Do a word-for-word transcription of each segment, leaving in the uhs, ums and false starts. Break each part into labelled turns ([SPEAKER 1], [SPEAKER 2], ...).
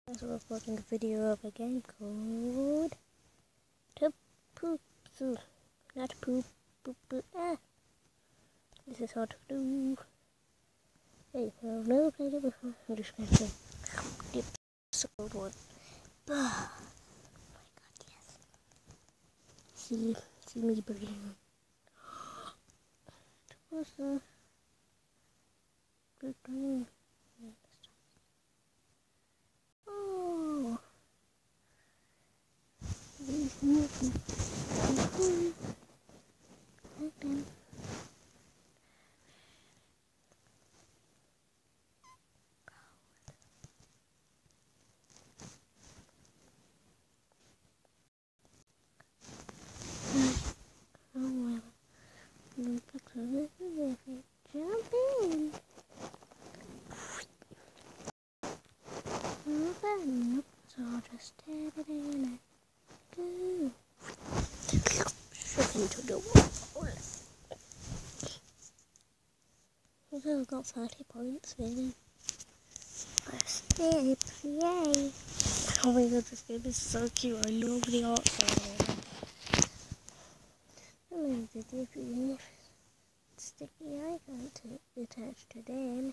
[SPEAKER 1] I'm recording a video of a game called Tapuzu. Not poop, poop, poop, ah. This is hard to do. Hey, I've never played it before. I'm just going to dip the cold one. Oh my god, yes. See, see me breathing. What's the good thing? Oh, these new people. Okay. Oh well, look at this. Jump in. Open up, so I'll just stab it in and go. Shook into the wall. So I've got thirty points really. First step, yay! Oh my god, this game is so cute. I love the art style. I love the different sticky icon to attach to them.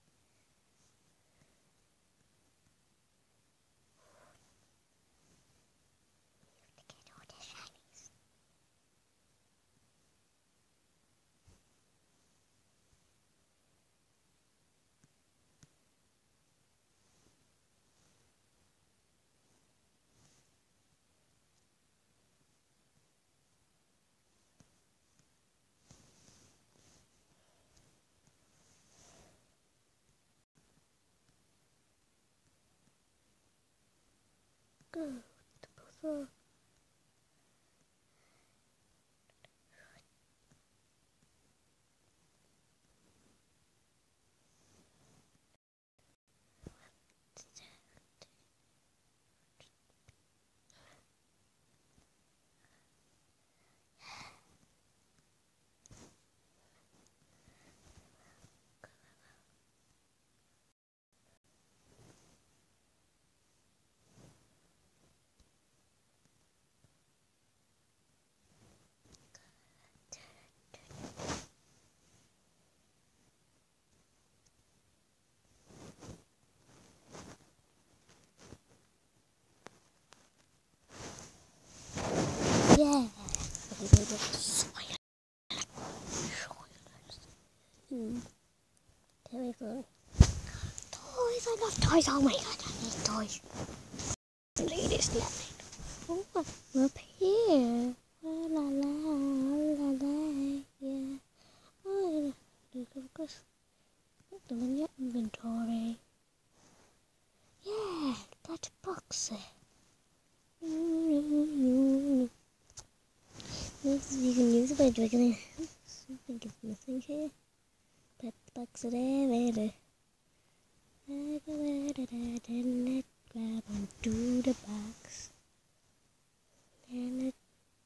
[SPEAKER 1] Go to puzzle. Yeah. Hmm. Telephone. Toys, I love toys. Oh my god, I need toys. Look at this level. Oh, we're up here. La la la la la. Yeah. Oh, look at this. Look in your inventory. Yeah, that box there. You can use it by dragging it. Something is missing here. Pet box there. Then it grab onto the box. Then it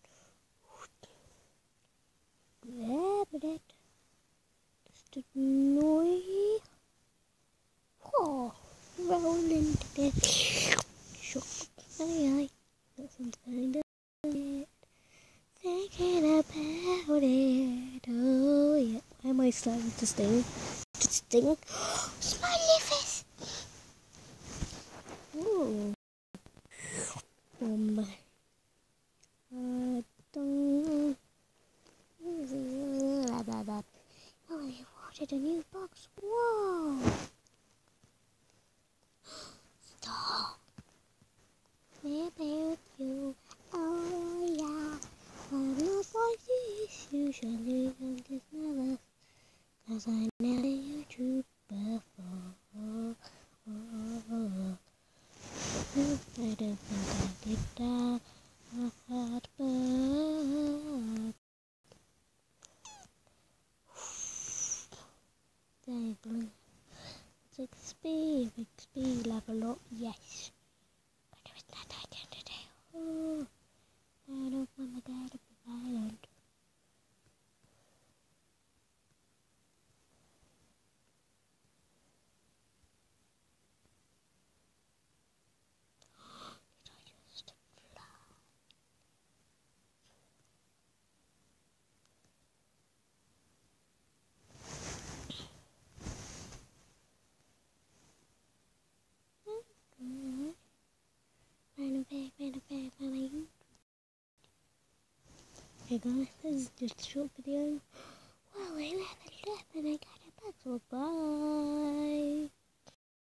[SPEAKER 1] grab it. Just a noise. Oh, roll into the shook. Aye, aye. That sounds kind of it. Thinking about it. Oh, yeah. Why am I starting to sting? To sting? Smiley face! Ooh. Um, uh, dun. Blah, blah, blah. Oh, they wanted a new box. Whoa! Stop. About you. Oh, yeah. I'm not like this usually. I'm just nervous. Cause I never used you before. Oh, oh, oh. I don't think I did that. I had back. Dang. X P, X P level up, yes. But it was not identity. Oh, I don't want my dad to be violent. Hey guys, this is just a short video. Well, I leveled up and I got a box. Bye.